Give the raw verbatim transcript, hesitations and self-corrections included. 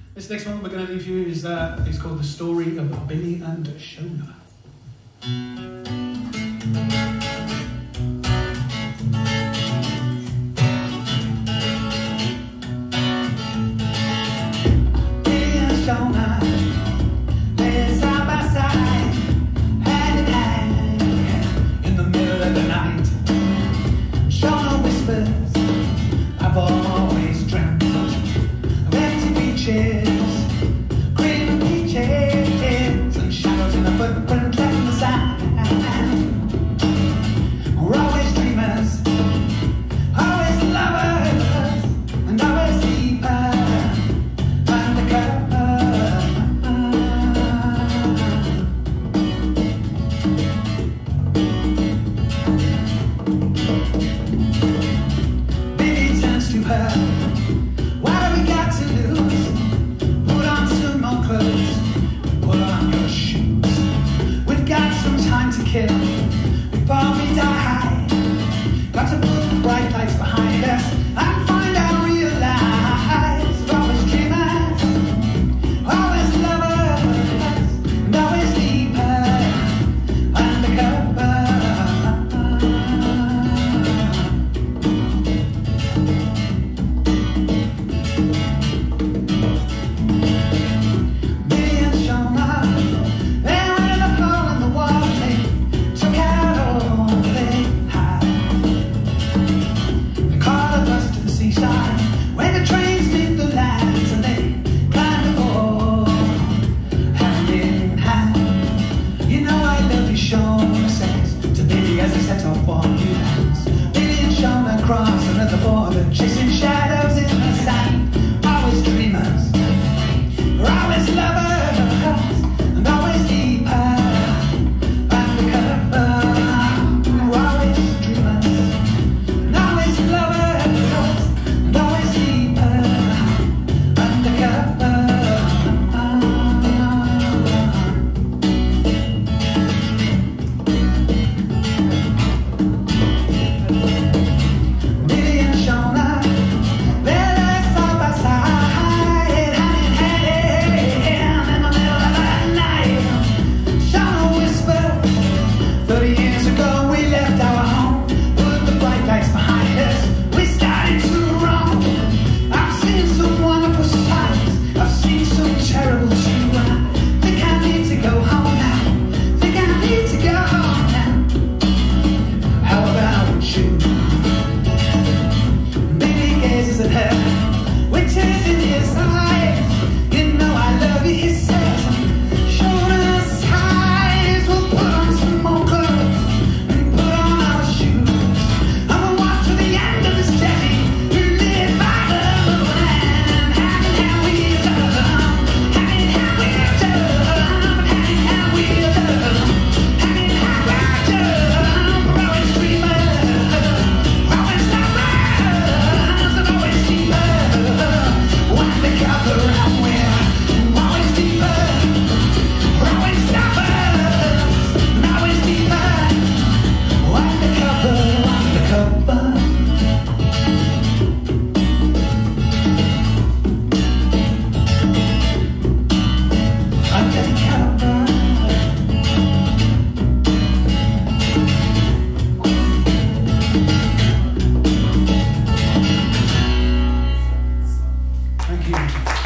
This next one we're going to leave you is uh, is called The Story of Billy and Shona. Billy and Shona lay side by side, hand in hand, in the middle of the night. Shona whispers, I've always dreamt of empty beaches, green peaches, and shadows in the footprint left in the sand. We're always dreamers, always lovers, and always deeper undercover. Baby turns to her, what have we got to lose? Put on some more clothes, put on your shoes. We've got some time to kill before we die. Got to put the bright lights behind us and find out, realize we're always dreamers, always lovers, and always deeper undercover. Billy and Shona, they went in the hole in the wall, they took out all they had. They called a bus to the seaside, where the trains meet the lands, and they climbed aboard, hand in hand. You know I love you, Shona says to Billy as they set off for new lands. Billy and Shona cross another border, chasing shadows in the sand. Always dreamers, we're always lovers, and always deeper undercover. We're always dreamers, and always lovers, and always deeper undercover. Billy and Shona, they lay side by side, hand in hand, in the middle of the night. Shona whispers, thirty years ago we left our home, put the bright lights behind us, we started to roam. I've seen some wonderful sights, I've seen some terrible too, and I think I need to go home now, think I need to go home now. How about you? Billy gazes at her with tears in his eyes. You know I love you, he says. Shona sighs, we'll put on some more clothes and put on our shoes, and we'll walk to the end of this journey, live by the moon, and hand in hand we'll love, hand in hand we'll love, hand in hand we'll love, hand in hand we'll love. We're always dreamers, always lovers, and always deeper undercover. And we're always deeper, we're always lovers, and always deeper undercover, undercover. Undercover. Thank you.